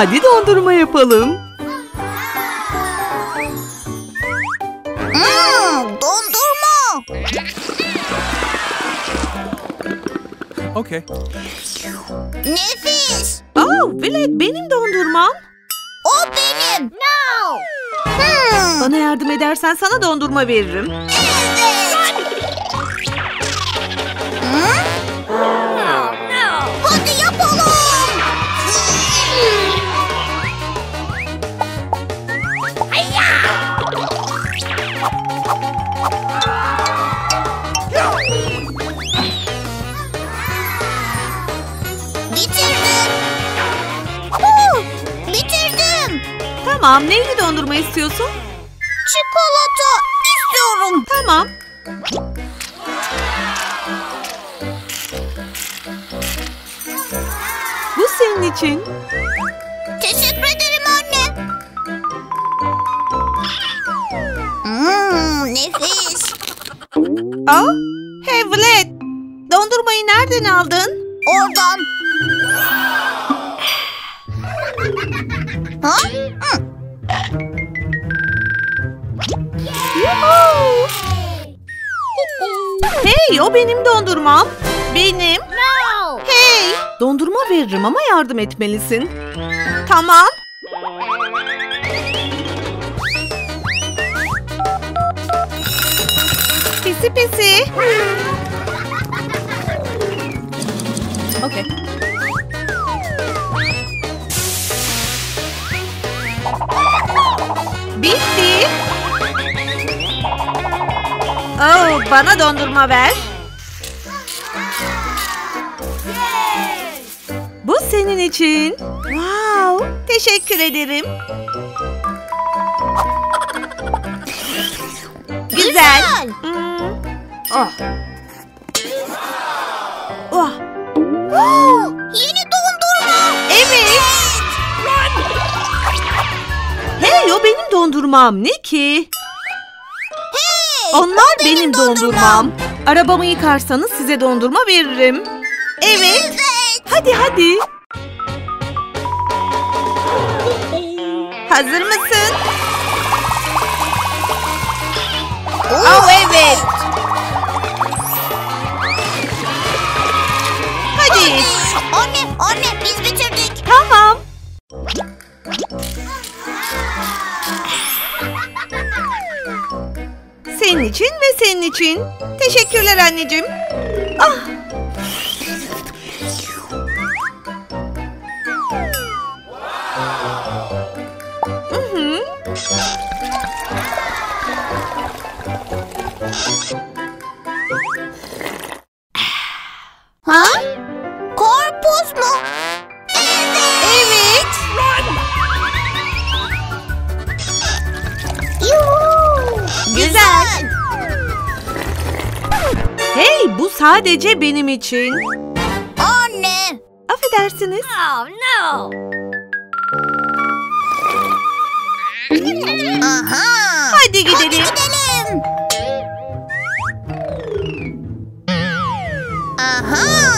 Hadi dondurma yapalım. Dondurma. Okay. Nefis. Velet, benim dondurmam. O benim. No. Bana yardım edersen sana dondurma veririm. Evet. Hadi yapalım. Bitirdim. Bitirdim. Tamam, neyli dondurma istiyorsun? Çikolata istiyorum. Tamam. Bu senin için. Teşekkür ederim anne. Nefis. Hey Velet, dondurmayı nereden aldın? Oradan. Ha? Yuhuu! Hey, o benim dondurmam. Benim. No. Hey, dondurma veririm ama yardım etmelisin. Tamam. Pisi pisi. Okay. Bitti. Bana dondurma ver. Bu senin için. Wow, teşekkür ederim. Güzel. Yeni dondurma. Evet. Hey, o benim dondurmam. Ne ki? Hey, Onlar benim dondurmam. Arabamı yıkarsanız size dondurma veririm. Evet. Hadi hadi. Hazır mısın? Evet. Hadi. Anne biz bitirdik. Tamam. Senin için ve senin için. Teşekkürler anneciğim. Ha? Karpuz mu? Evet. Yuhuu. Güzel. Hey, bu sadece benim için. Anne. Affedersiniz. Oh no. Aha. Hadi gidelim. Aha.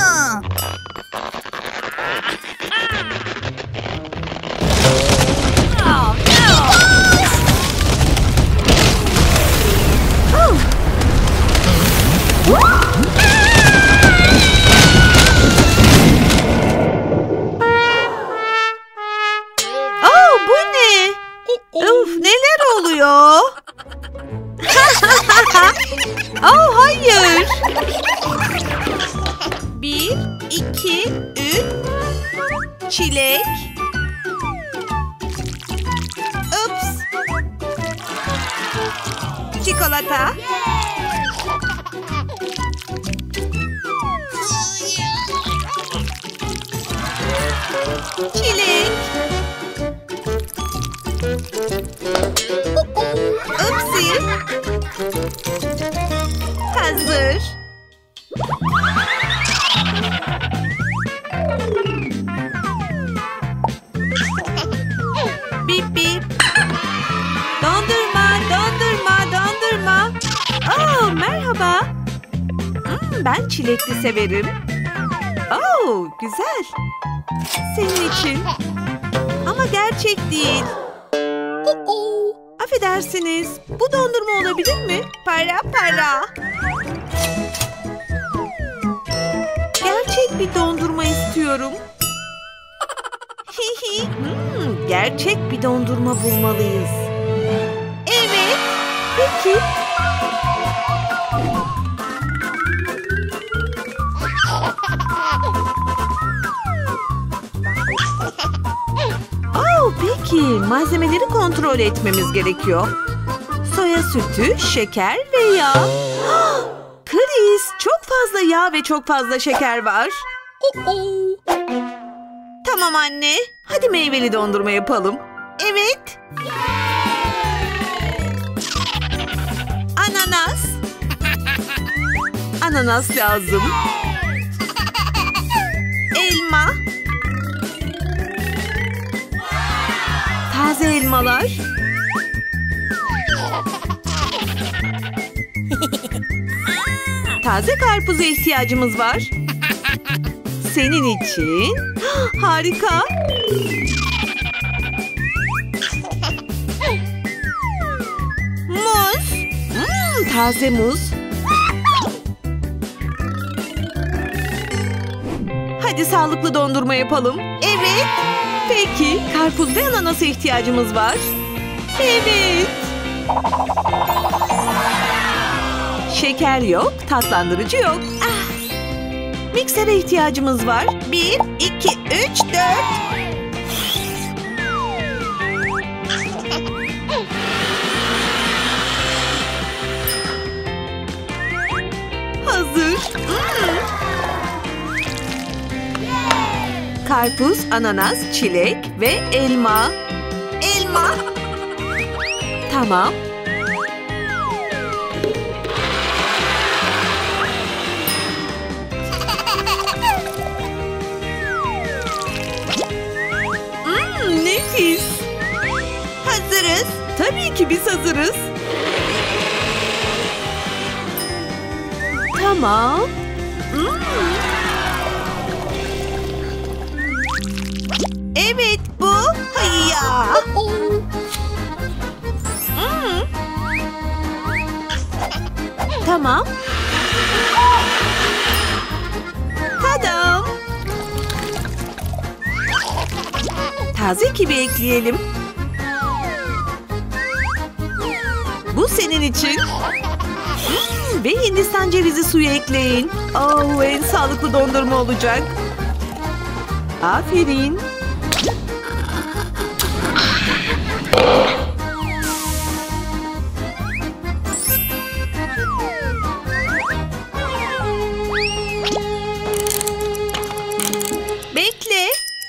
Bu ne? Neler oluyor? Hayır. 1, 2, 3. Çilek. Ups. Çikolata. Çilek. Upsi. Hazır. Bip bip. Dondurma, dondurma, dondurma. Merhaba. Ben çilekli severim. Güzel. Senin için. Ama Ama gerçek değil. Affedersiniz. Bu dondurma olabilir mi? Para para. Gerçek bir dondurma istiyorum. Gerçek bir dondurma bulmalıyız. Evet. Peki. Peki, malzemeleri kontrol etmemiz gerekiyor. Soya sütü, şeker ve yağ. Chris, çok fazla yağ ve çok fazla şeker var. Tamam anne, hadi meyveli dondurma yapalım. Evet. Ananas. Ananas lazım. Elma. Taze elmalar. Taze karpuza ihtiyacımız var. Senin için. Harika. Muz. Taze muz. Hadi sağlıklı dondurma yapalım. Evet. Peki, karpuz ve ananasa ihtiyacımız var. Evet. Şeker yok, tatlandırıcı yok. Miksere ihtiyacımız var. 1, 2, 3, 4. Hazır. Karpuz, ananas, çilek ve elma. Elma. Tamam. Nefis. Hazırız. Tabii ki biz hazırız. Tamam. Evet bu. Hayya. Tamam. Tadam. Taze kivi ekleyelim. Bu senin için. Ve Hindistan cevizi suyu ekleyin. En sağlıklı dondurma olacak. Aferin. Bekle.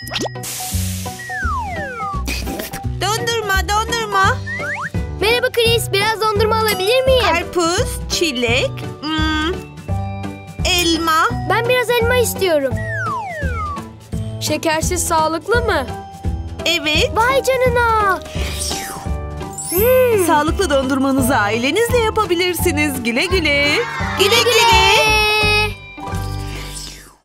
Dondurma. Merhaba Chris, biraz dondurma alabilir miyim? Karpuz, çilek, elma. Ben biraz elma istiyorum. Şekersiz sağlıklı mı? Evet. Vay canına. Sağlıklı dondurmanızı ailenizle yapabilirsiniz. Güle güle. Güle güle.